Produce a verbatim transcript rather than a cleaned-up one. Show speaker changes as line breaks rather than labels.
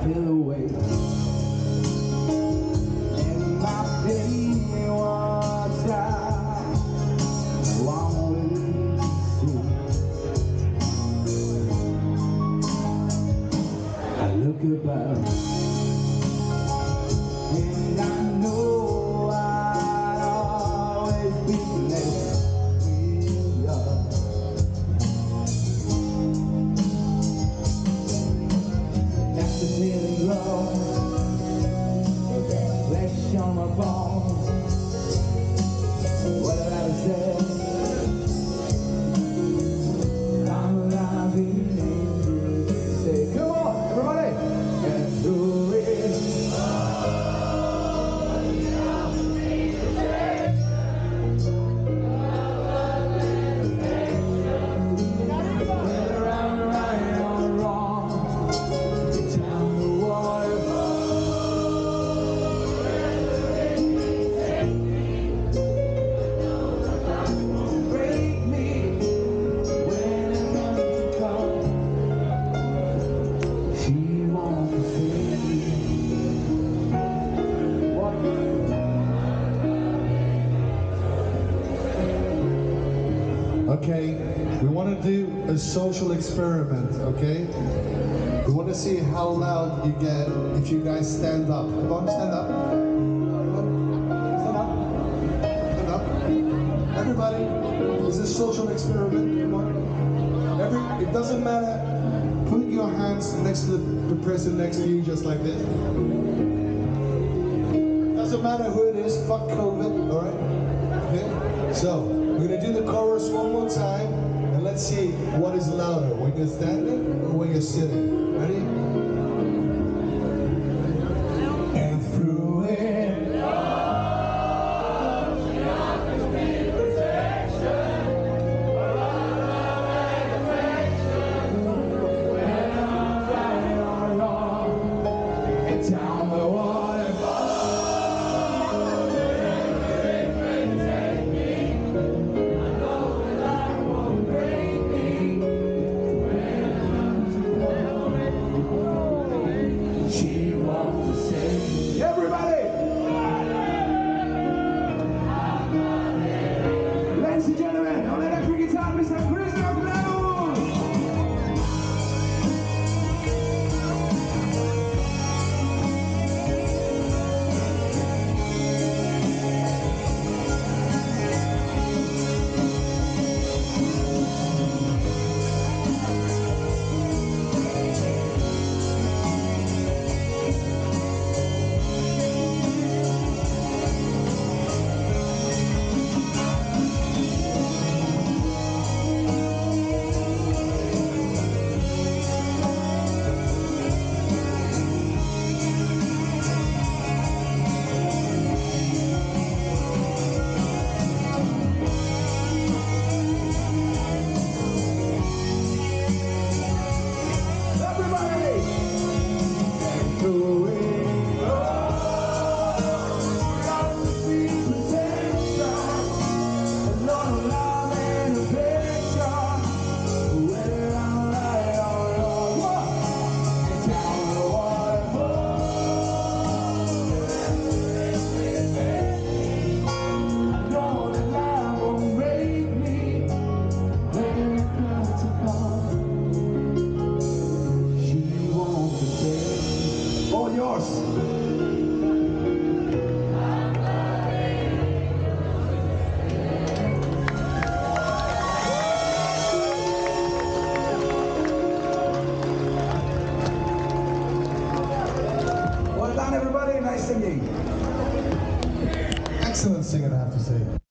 feel the weight in my baby wants out. One way to see. I look about and I know I'd always be next to you. That's the feeling love, flesh on my bones. What did I say? I'm alive in the say, come on, everybody, get through it.
Okay, we want to do a social experiment, okay? We want to see how loud you get if you guys stand up. Come on, stand up. Stand up. Stand up. Everybody, it's a social experiment. Come on. Every, it doesn't matter. Put your hands next to the, the person next to you, just like this. Doesn't matter who it is. Fuck COVID, all right? Okay. So we're gonna do the chorus one more time, and let's see what is louder, when you're standing or when you're sitting. Ready? And through it all, she offers me protection, a lot of affection. When I'm right or wrong, and down the waterfall, wherever it may take me. She wants to say, everybody! Ladies and gentlemen, on electric guitar, Mister Preston! All yours. Well done, everybody. Nice singing. Excellent singing, I have to say.